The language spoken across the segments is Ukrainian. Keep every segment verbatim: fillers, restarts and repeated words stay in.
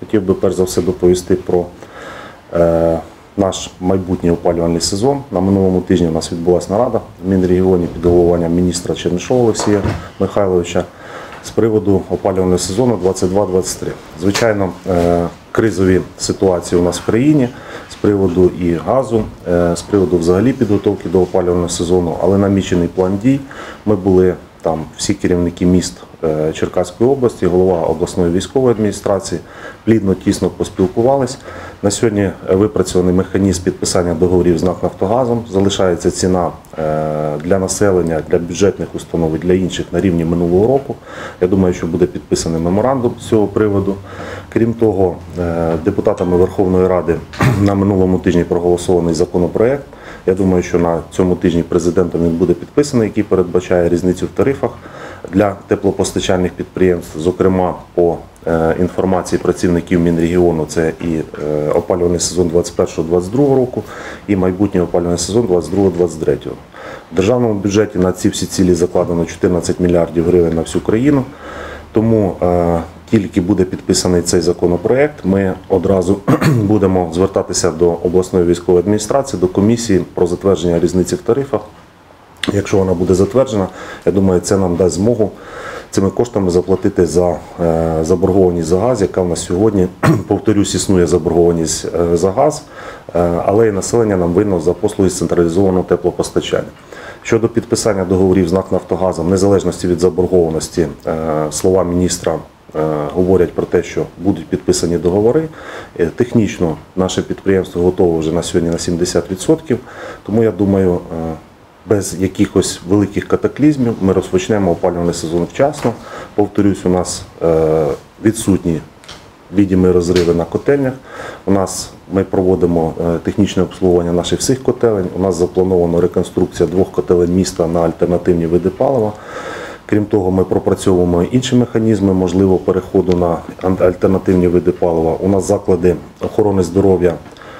хотів би перш за все доповісти про е, наш майбутній опалювальний сезон. На минулому тижні у нас відбулася нарада в Мінрегіоні під головуванням міністра Чернишова Олексія Михайловича з приводу опалювального сезону двадцять два двадцять три. Звичайно, е, кризові ситуації у нас в країні з приводу і газу, е, з приводу взагалі підготовки до опалювального сезону, але намічений план дій. Ми були там всі керівники міст Черкаської області, голова обласної військової адміністрації, плідно, тісно поспілкувались. На сьогодні випрацьований механізм підписання договорів з НАК «Нафтогазом». Залишається ціна для населення, для бюджетних установ і для інших на рівні минулого року. Я думаю, що буде підписаний меморандум з цього приводу. Крім того, депутатами Верховної Ради на минулому тижні проголосований законопроект. Я думаю, що на цьому тижні президентом він буде підписаний, який передбачає різницю в тарифах для теплопостачальних підприємств. Зокрема, по інформації працівників Мінрегіону, це і опалювальний сезон двадцять першого двадцять другого року, і майбутній опалювальний сезон двадцять другого двадцять третього. В державному бюджеті на ці всі цілі закладено чотирнадцять мільярдів гривень на всю країну. Тому тільки буде підписаний цей законопроект, ми одразу будемо звертатися до обласної військової адміністрації, до комісії про затвердження різниці в тарифах. Якщо вона буде затверджена, я думаю, це нам дасть змогу цими коштами заплатити за заборгованість за газ, яка в нас сьогодні, повторюсь, існує заборгованість за газ, але і населення нам винно за послуги з централізованого теплопостачання. Щодо підписання договорів з НАК «Нафтогазом», в незалежності від заборгованості, слова міністра говорять про те, що будуть підписані договори. Технічно наше підприємство готове вже на сьогодні на сімдесят відсотків, тому я думаю, без якихось великих катаклізмів ми розпочнемо опалювальний сезон вчасно. Повторюсь, у нас відсутні відомі розриви на котельнях. У нас ми проводимо технічне обслуговування наших всіх котелень. У нас заплановано реконструкція двох котелень міста на альтернативні види палива. Крім того, ми пропрацьовуємо інші механізми, можливо, переходу на альтернативні види палива. У нас заклади охорони здоров'я,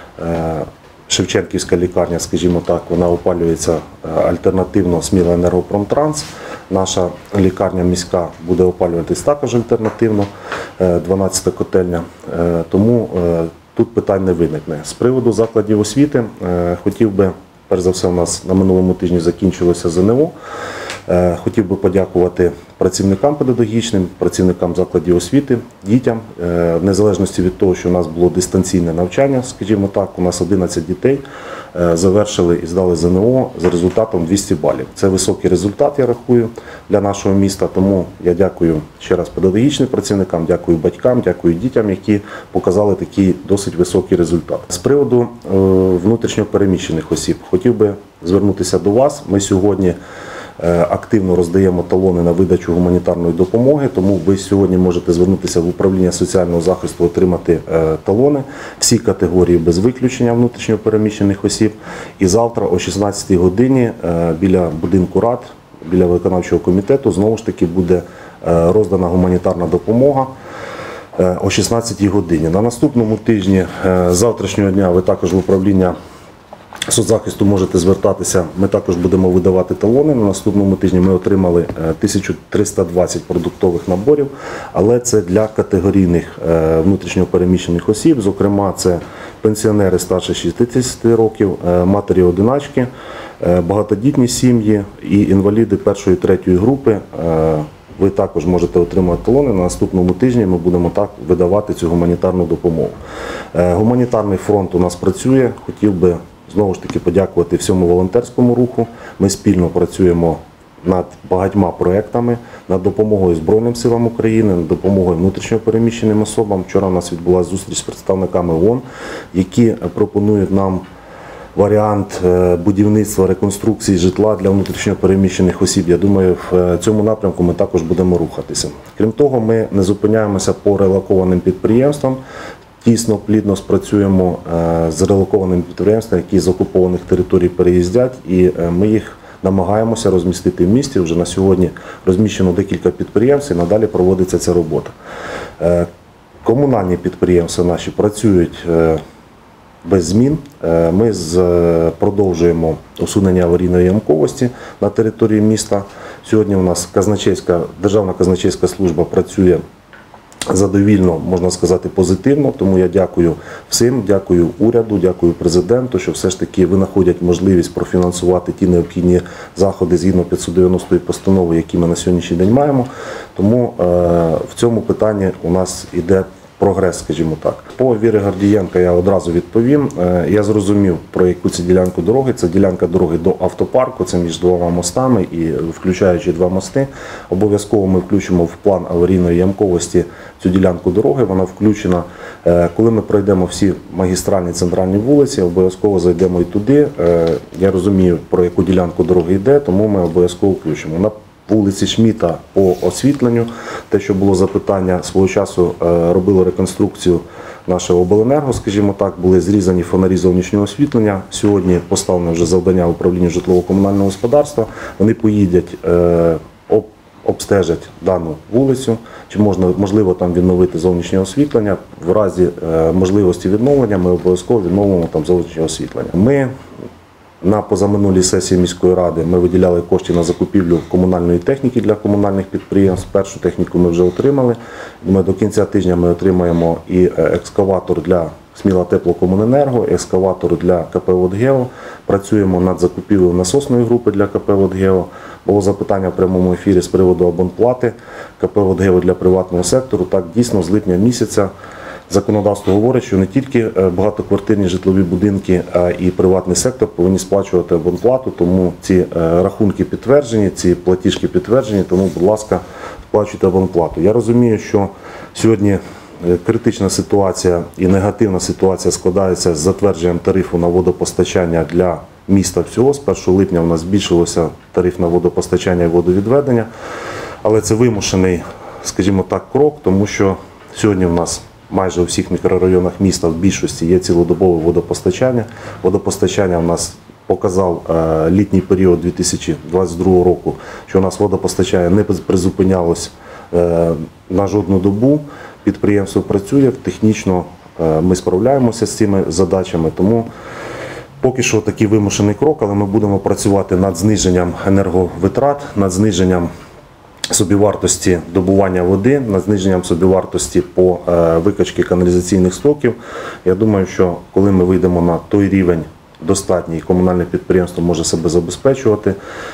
Шевченківська лікарня, скажімо так, вона опалюється альтернативно Сміла Енергопромтранс. Наша лікарня міська буде опалюватись також альтернативно, дванадцята котельня. Тому тут питань не виникне. З приводу закладів освіти хотів би, перш за все, у нас на минулому тижні закінчилося ЗНО. Хотів би подякувати працівникам педагогічним, працівникам закладів освіти, дітям. В незалежності від того, що у нас було дистанційне навчання, скажімо так, у нас одинадцять дітей завершили і здали ЗНО за результатом двісті балів. Це високий результат, я рахую, для нашого міста, тому я дякую ще раз педагогічним працівникам, дякую батькам, дякую дітям, які показали такий досить високий результат. З приводу внутрішньо переміщених осіб хотів би звернутися до вас. Ми сьогодні активно роздаємо талони на видачу гуманітарної допомоги, тому ви сьогодні можете звернутися в управління соціального захисту, отримати талони, всі категорії без виключення внутрішньо переміщених осіб. І завтра о шістнадцятій годині біля будинку рад, біля виконавчого комітету, знову ж таки буде роздана гуманітарна допомога о шістнадцятій годині. На наступному тижні, з завтрашнього дня, ви також в управління соцзахисту можете звертатися, ми також будемо видавати талони. На наступному тижні ми отримали тисячу триста двадцять продуктових наборів, але це для категорійних внутрішньопереміщених осіб, зокрема це пенсіонери старше шістдесяти років, матері-одиначки, багатодітні сім'ї і інваліди першої і третьої групи. Ви також можете отримати талони. На наступному тижні ми будемо так видавати цю гуманітарну допомогу. Гуманітарний фронт у нас працює, хотів би знову ж таки подякувати всьому волонтерському руху. Ми спільно працюємо над багатьма проєктами, над допомогою Збройним силам України, над допомогою внутрішньо переміщеним особам. Вчора у нас відбулася зустріч з представниками ООН, які пропонують нам варіант будівництва, реконструкції житла для внутрішньо переміщених осіб. Я думаю, в цьому напрямку ми також будемо рухатися. Крім того, ми не зупиняємося по релокованим підприємствам. Тісно, плідно спрацюємо з релокованими підприємствами, які з окупованих територій переїздять, і ми їх намагаємося розмістити в місті. Вже на сьогодні розміщено декілька підприємств і надалі проводиться ця робота. Комунальні підприємства наші працюють без змін. Ми продовжуємо усунення аварійної ямковості на території міста. Сьогодні у нас казначейська, Державна казначейська служба працює задовільно, можна сказати, позитивно. Тому я дякую всім, дякую уряду, дякую президенту, що все ж таки винаходять можливість профінансувати ті необхідні заходи згідно п'ятсот дев'яностої постанови, які ми на сьогоднішній день маємо. Тому е, в цьому питанні у нас іде прогрес, скажімо так. По Вірі Гордієнка я одразу відповім. Я зрозумів, про яку це ділянку дороги. Це ділянка дороги до автопарку, це між двома мостами і включаючи два мости. Обов'язково ми включимо в план аварійної ямковості цю ділянку дороги. Вона включена. Коли ми пройдемо всі магістральні центральні вулиці, обов'язково зайдемо і туди. Я розумію, про яку ділянку дороги йде, тому ми обов'язково включимо. На вулиці Шміта по освітленню, те, що було запитання, свого часу робило реконструкцію нашого обленерго, скажімо так, були зрізані фонарі зовнішнього освітлення. Сьогодні поставлено вже завдання управлінню житлово-комунального господарства. Вони поїдуть, обстежать дану вулицю, чи можна, можливо там відновити зовнішнє освітлення. В разі можливості відновлення ми обов'язково відновимо там зовнішнє освітлення. Ми На позаминулій сесії міської ради ми виділяли кошти на закупівлю комунальної техніки для комунальних підприємств. Першу техніку ми вже отримали. Ми до кінця тижня ми отримаємо і екскаватор для Сміла Теплокомуненерго, екскаватор для КП «Водгео». Працюємо над закупівлею насосної групи для КП «Водгео». Було запитання в прямому ефірі з приводу абонплати КП «Водгео» для приватного сектору. Так, дійсно, з липня місяця законодавство говорить, що не тільки багатоквартирні житлові будинки, а і приватний сектор повинні сплачувати абонплату, тому ці рахунки підтверджені, ці платіжки підтверджені, тому, будь ласка, сплачуйте абонплату. Я розумію, що сьогодні критична ситуація і негативна ситуація складається з затвердженням тарифу на водопостачання для міста всього. З першого липня у нас збільшилося тариф на водопостачання і водовідведення, але це вимушений, скажімо так, крок, тому що сьогодні в нас майже у всіх мікрорайонах міста в більшості є цілодобове водопостачання. Водопостачання в нас показав літній період дві тисячі двадцять другого року, що у нас водопостачання не призупинялось на жодну добу. Підприємство працює, технічно ми справляємося з цими задачами, тому поки що такий вимушений крок, але ми будемо працювати над зниженням енерговитрат, над зниженням собівартості добування води, над зниженням собівартості по викачці каналізаційних стоків. Я думаю, що коли ми вийдемо на той рівень достатній, комунальне підприємство може себе забезпечувати,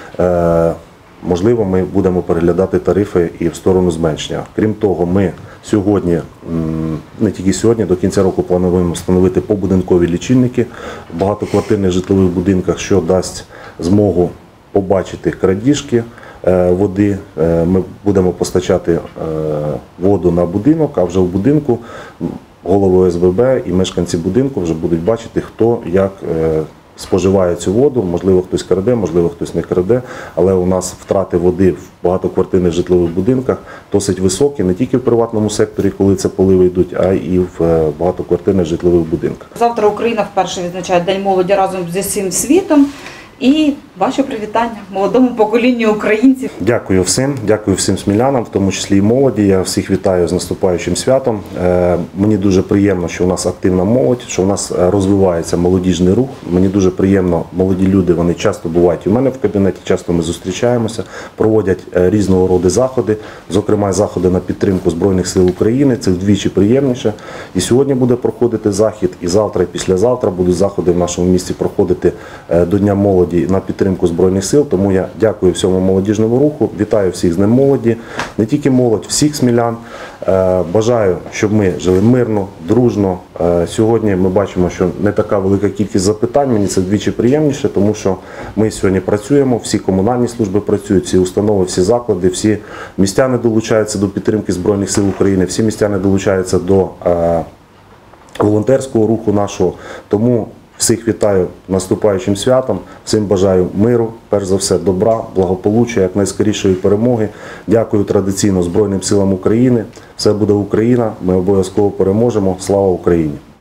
можливо, ми будемо переглядати тарифи і в сторону зменшення. Крім того, ми сьогодні, не тільки сьогодні, до кінця року плануємо встановити побудинкові лічильники в багатоквартирних житлових будинках, що дасть змогу побачити крадіжки води. Ми будемо постачати воду на будинок, а вже в будинку голови О С Б Б і мешканці будинку вже будуть бачити, хто як споживає цю воду. Можливо, хтось краде, можливо, хтось не краде, але у нас втрати води в багатоквартирних житлових будинках досить високі, не тільки в приватному секторі, коли це поливи йдуть, а й в багатоквартирних житлових будинках. Завтра Україна вперше відзначає День молоді разом зі всім світом. І ваше привітання молодому поколінню українців. Дякую всім, дякую всім смілянам, в тому числі і молоді. Я всіх вітаю з наступаючим святом. Мені дуже приємно, що у нас активна молодь, що у нас розвивається молодіжний рух. Мені дуже приємно, молоді люди, вони часто бувають у мене в кабінеті, часто ми зустрічаємося, проводять різного роду заходи, зокрема заходи на підтримку Збройних сил України. Це вдвічі приємніше. І сьогодні буде проходити захід, і завтра, і післязавтра будуть заходи в нашому місті проходити до Дня молоді на підтримку Збройних сил, тому я дякую всьому молодіжному руху, вітаю всіх з Днем молоді, не тільки молодь, всіх смілян. Бажаю, щоб ми жили мирно, дружно. Сьогодні ми бачимо, що не така велика кількість запитань, мені це вдвічі приємніше, тому що ми сьогодні працюємо, всі комунальні служби працюють, всі установи, всі заклади, всі містяни долучаються до підтримки Збройних сил України, всі містяни долучаються до волонтерського руху нашого, тому всіх вітаю наступаючим святом, всім бажаю миру, перш за все добра, благополуччя, якнайскорішої перемоги. Дякую традиційно Збройним силам України. Все буде Україна, ми обов'язково переможемо. Слава Україні!